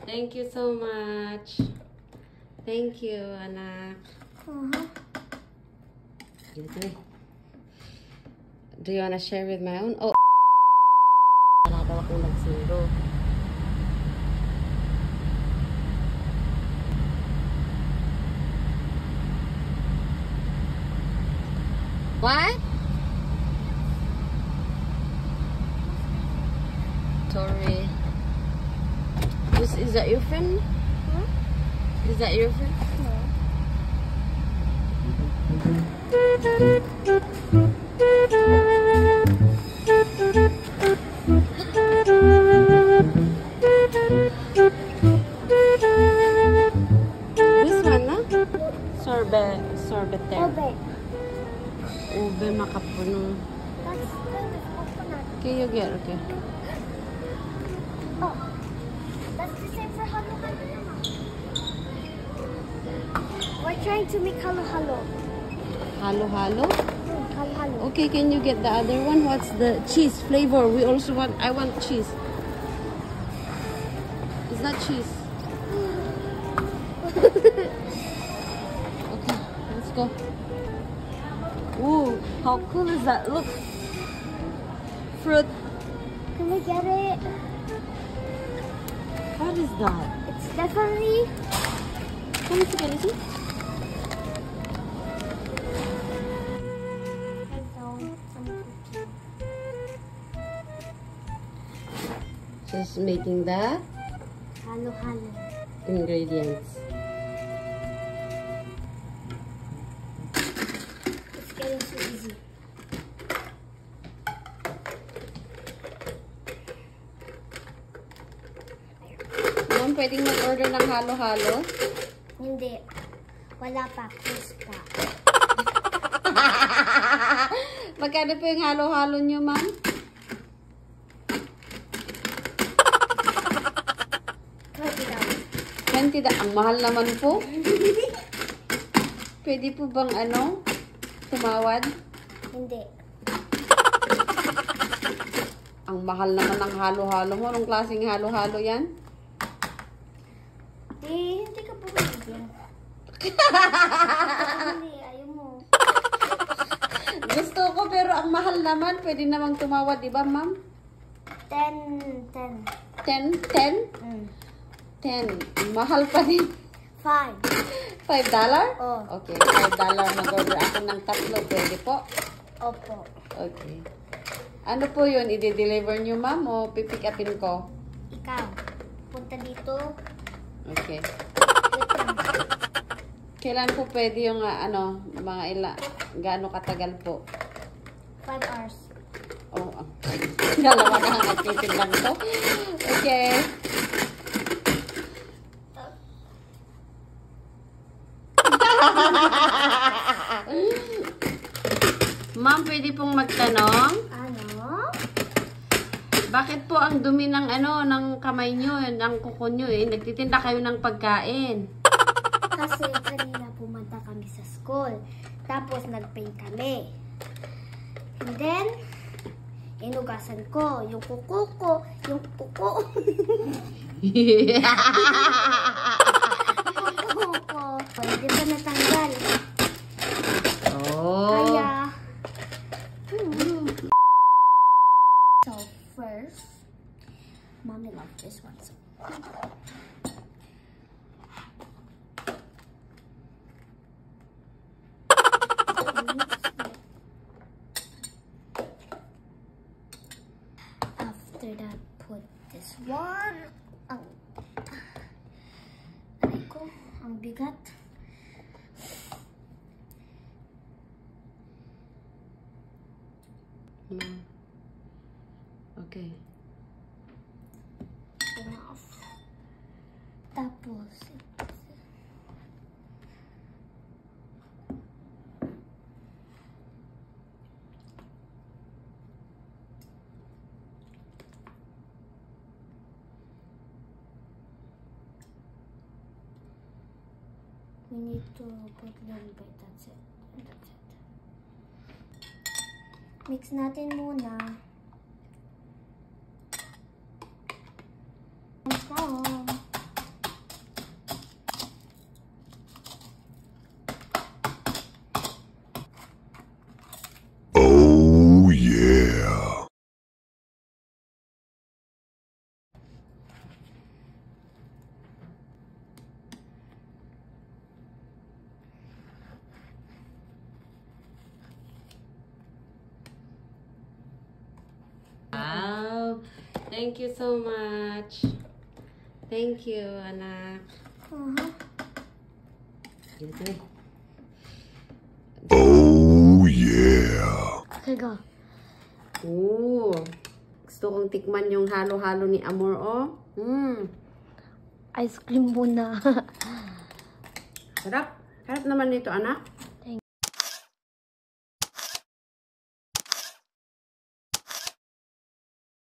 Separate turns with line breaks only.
Thank you so much. Thank you, anak. Do you wanna share with my own? Oh, wala daw akong nagsundo. What? Sorry. Is that your friend?
Huh?
Is that your friend?
No.
This one, no? Sorbet. Sorbeter.
Ube.
Ube makapuno.
That's coconut.
Okay, you get, okay.
Oh. That's the same for halo halo. We're trying to make halo halo.
Halo halo?
Halo halo.
Okay, can you get the other one? What's the cheese flavor? We also want, I want cheese. Is that cheese? Okay, let's go. Ooh, how cool is that? Look. Fruit.
Can we get it?
What is that?
It's definitely.
Can you see? Can you see? Just making the
Halo halo.
ingredients.
It's getting too easy.
Ma'am, pwedeng mag-order ng halo-halo?
Hindi. Wala pa. Close pa.
Magkano po yung halo-halo nyo, ma'am? 20 Ang mahal naman po. Pwede po bang tumawad?
Hindi.
Ang mahal naman ng halo-halo mo. Anong klaseng halo-halo yan?
Hindi ka po bibigyan. Hindi, ayaw mo.
Gusto ko pero ang mahal naman. Pwede namang tumawad, di ba, ma'am?
10.
10? 10. Mahal pa din.
5.
$5?
Oh.
Okay, $5. Mag-order ako ng 3. Pwede po?
Opo.
Okay. Ano po yun? I-deliver nyo, ma'am? O pipick upin ko?
Ikaw. Punta dito.
Okay.
Wait lang.
Kailan po pwede yung gaano katagal po?
5 hours.
Oh, dalawa na ang nagtitin lang to. Okay. Ma'am, pwede pong magtanong?
Ano?
Bakit po ang dumi ng ng kamay nyo, ng kuko nyo Nagtitinda kayo ng pagkain.
Kasi kanina pumunta kami sa school. Tapos nag-paint kami. And then, inugasan ko yung kuko ko. Yung kuko. Kuko ko. Hindi pa natanggal.
Oh.
Kaya, so first, mommy loves this one. So. After that, put this one. Ang bigat.
Okay.
Enough. Tapos, we need to put a little bit. That's it. That's it. Mix natin muna.
Thank you so much. Thank you, anak. Sige.
Oh, yeah.
Okay, go.
Oo. Gusto kong tikman yung halo-halo ni Amor, oh.
Ice cream muna.
Sarap. Sarap naman nito, anak.